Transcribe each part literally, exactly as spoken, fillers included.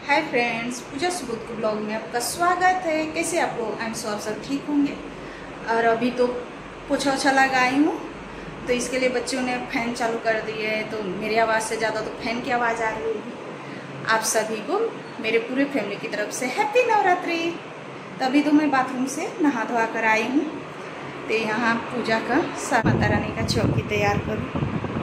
Hi friends, पूजा सुबोध के blog में आपका स्वागत है। कैसे आप लोग? आई एम श्योर सब ठीक होंगे। और अभी तो पोछा ओछा लगाई हूँ, तो इसके लिए बच्चों ने फैन चालू कर दिए है, तो मेरी आवाज़ से ज़्यादा तो फैन की आवाज़ आ रही होगी। आप सभी को मेरे पूरे फैमिली की तरफ से हैप्पी नवरात्रि। तभी तो मैं बाथरूम से नहा धोआ कर आई हूँ, तो यहाँ पूजा का माता रानी का चौकी तैयार करूँ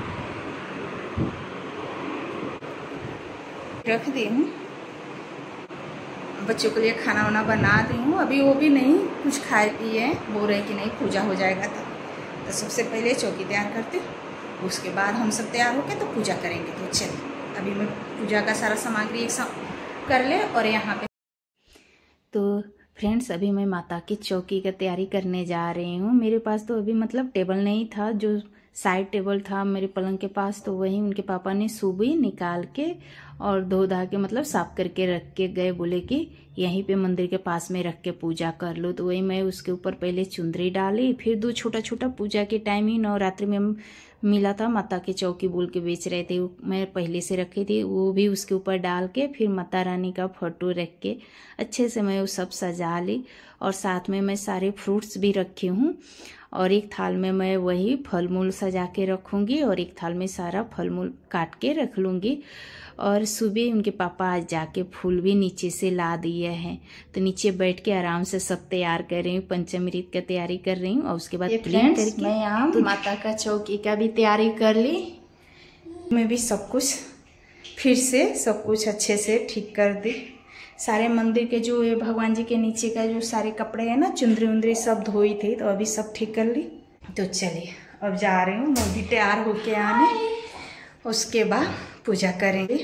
रख दी हूँ। बच्चों के लिए खाना वाना बना दी हूँ। अभी वो भी नहीं कुछ खाए पिए, बोल रहे कि नहीं पूजा हो जाएगा तब। तो सबसे पहले चौकी तैयार करती हूँ, उसके बाद हम सब तैयार होकर तो पूजा करेंगे। तो चलिए अभी मैं पूजा का सारा सामग्री एक साथ कर ले। और यहाँ पे तो फ्रेंड्स अभी मैं माता की चौकी का तैयारी करने जा रही हूँ। मेरे पास तो अभी मतलब टेबल नहीं था, जो साइड टेबल था मेरे पलंग के पास, तो वही उनके पापा ने सुबह निकाल के और धो धा के मतलब साफ करके रख के गए। बोले कि यहीं पे मंदिर के पास में रख के पूजा कर लो। तो वही मैं उसके ऊपर पहले चुंदरी डाली, फिर दो छोटा छोटा पूजा के टाइम ही नवरात्रि में मिला था, माता की चौकी बोल के बेच रहे थे, मैं पहले से रखी थी, वो भी उसके ऊपर डाल के फिर माता रानी का फोटो रख के अच्छे से मैं वो सब सजा ली। और साथ में मैं सारे फ्रूट्स भी रखी हूँ, और एक थाल में मैं वही फल मूल सजा के रखूँगी, और एक थाल में सारा फल मूल काट के रख लूँगी। और सुबह उनके पापा आज जाके फूल भी नीचे से ला दिए हैं, तो नीचे बैठ के आराम से सब तैयार कर रही हूँ। पंचामृत का तैयारी कर रही हूँ, और उसके बाद क्लीन करके मैं यहाँ तो माता का चौकी का भी तैयारी कर ली। मैं भी सब कुछ फिर से सब कुछ अच्छे से ठीक कर दी। सारे मंदिर के जो ये भगवान जी के नीचे का जो सारे कपड़े हैं ना, चुंदरी उंदरी सब धोई थी, तो अभी सब ठीक कर ली। तो चलिए अब जा रही हूँ, मैं भी तैयार होके आने, उसके बाद पूजा करेंगे।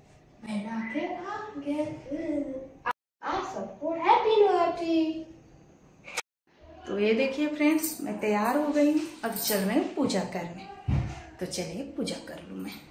तो ये देखिए फ्रेंड्स, मैं तैयार हो गई हूँ, अब चल रहे हैं पूजा करने। तो चलिए पूजा कर लूँ मैं।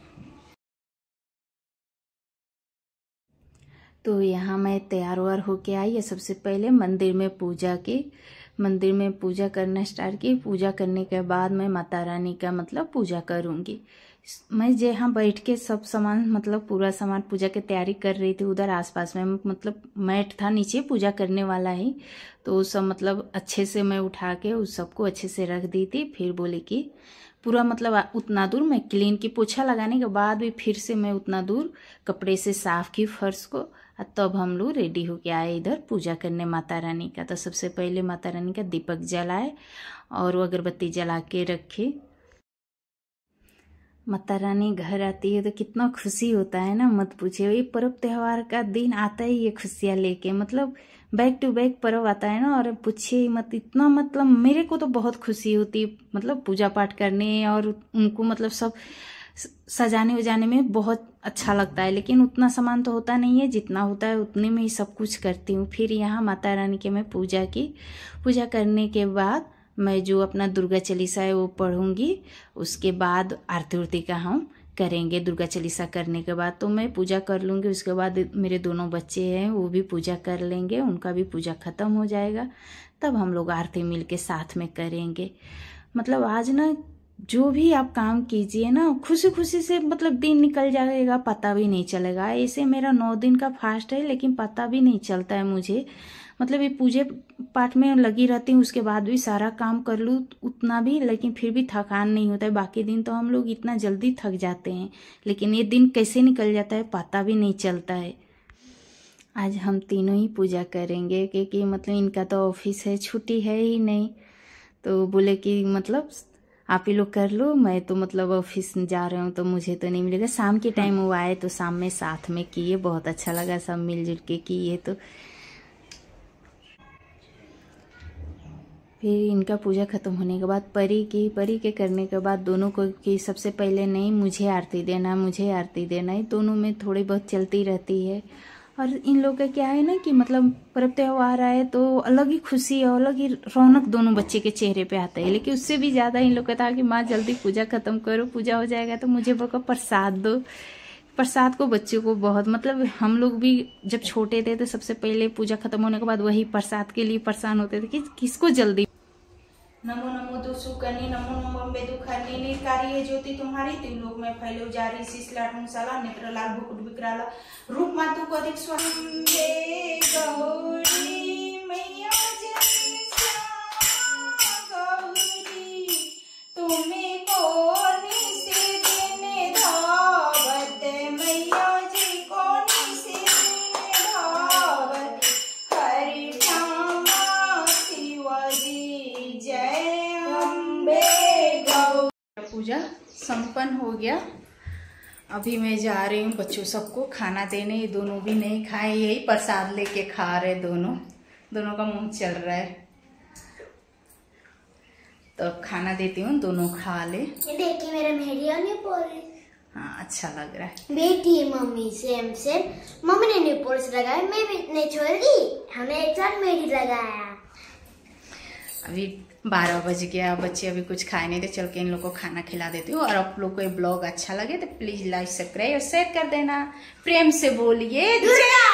तो यहाँ मैं तैयार वार होके आई है। सबसे पहले मंदिर में पूजा की, मंदिर में पूजा करना स्टार्ट की। पूजा करने के बाद मैं माता रानी का मतलब पूजा करूँगी। मैं जहाँ बैठ के सब सामान मतलब पूरा सामान पूजा की तैयारी कर रही थी, उधर आसपास में मतलब मैट था नीचे पूजा करने वाला ही, तो वो सब मतलब अच्छे से मैं उठा के उस सबको अच्छे से रख दी थी। फिर बोले कि पूरा मतलब उतना दूर मैं क्लीन की, पोछा लगाने के बाद भी फिर से मैं उतना दूर कपड़े से साफ की फर्श को, तब हम लोग रेडी होके आए इधर पूजा करने माता रानी का। तो सबसे पहले माता रानी का दीपक जलाए और वो अगरबत्ती जला के रखे। माता रानी घर आती है तो कितना खुशी होता है ना, मत पूछिए। ये पर्व त्योहार का दिन आता ही ये खुशियाँ लेके, मतलब बैक टू बैक पर्व आता है ना, और पूछिए मत, इतना मतलब मेरे को तो बहुत खुशी होती है मतलब पूजा पाठ करने, और उनको मतलब सब सजाने उजाने में बहुत अच्छा लगता है। लेकिन उतना सामान तो होता नहीं है, जितना होता है उतने में ही सब कुछ करती हूँ। फिर यहाँ माता रानी के मैं पूजा की। पूजा करने के बाद मैं जो अपना दुर्गा चालीसा है वो पढ़ूंगी, उसके बाद आरती उरती का हम करेंगे। दुर्गा चालीसा करने के बाद तो मैं पूजा कर लूँगी, उसके बाद मेरे दोनों बच्चे हैं वो भी पूजा कर लेंगे, उनका भी पूजा खत्म हो जाएगा, तब हम लोग आरती मिल के साथ में करेंगे। मतलब आज ना जो भी आप काम कीजिए ना, खुशी खुशी से मतलब दिन निकल जाएगा, पता भी नहीं चलेगा। ऐसे मेरा नौ दिन का फास्ट है, लेकिन पता भी नहीं चलता है मुझे। मतलब ये पूजे पाठ में लगी रहती हूँ, उसके बाद भी सारा काम कर लूँ उतना भी, लेकिन फिर भी थकान नहीं होता है। बाकी दिन तो हम लोग इतना जल्दी थक जाते हैं, लेकिन ये दिन कैसे निकल जाता है पता भी नहीं चलता है। आज हम तीनों ही पूजा करेंगे, क्योंकि मतलब इनका तो ऑफिस है, छुट्टी है ही नहीं। तो बोले कि मतलब आप ही लोग कर लो, मैं तो मतलब ऑफिस जा रहे हूँ तो मुझे तो नहीं मिलेगा। शाम के टाइम वो आए तो शाम में साथ में किए, बहुत अच्छा लगा, सब मिलजुल के किए। तो फिर इनका पूजा खत्म होने के बाद परी की, परी के करने के बाद दोनों को कि सबसे पहले नहीं मुझे आरती देना, मुझे आरती देना, ही दोनों में थोड़ी बहुत चलती रहती है। और इन लोगों का क्या है ना कि मतलब पर्व त्योहार आए तो अलग ही खुशी और अलग ही रौनक दोनों बच्चे के चेहरे पे आता है। लेकिन उससे भी ज़्यादा इन लोग का था कि माँ जल्दी पूजा खत्म करो, पूजा हो जाएगा तो मुझे वो प्रसाद दो। प्रसाद को बच्चों को बहुत मतलब, हम लोग भी जब छोटे थे तो सबसे पहले पूजा खत्म होने के बाद वही प्रसाद के लिए परेशान होते थे कि किसको जल्दी। नमो नमो दुसुकनी नमो नमो अम्बे दुखनी निर्कारी है ज्योति तुम्हारी तीन लोक में फैले उजारी शीशला ढूंसाला नेत्र लाल भुकुट विकराला रूप मातु को अधिक स्वामी गौरी मैया गौरी तुम्हें कौन से दिन धावत मैया जी कौन से दिन धावत हरि श्यामा शिवाजी जय अम्बे गौरी। पूजा संपन्न हो गया। अभी मैं जा रही हूँ बच्चों सबको खाना देने। ये दोनों भी नहीं खाए, यही प्रसाद लेके खा रहे दोनों दोनों का मुंह चल रहा है। तो अब खाना देती हूँ, दोनों खा ले। देखिए मेरा मेहरिया ने पोलिस। हाँ अच्छा लग रहा है। बेटी मम्मी सेम सेम। मम्मी ने न्यू पोलिस लगाया, मैं भी नहीं छोड़ी, हमने एक साथ मेहंदी लगाया। अभी बारह बज गया, बच्चे अभी कुछ खाए नहीं थे, चल के इन लोग को खाना खिला देती हूँ। और आप लोग को ये ब्लॉग अच्छा लगे तो प्लीज लाइक सब्सक्राइब और शेयर कर देना। प्रेम से बोलिए जय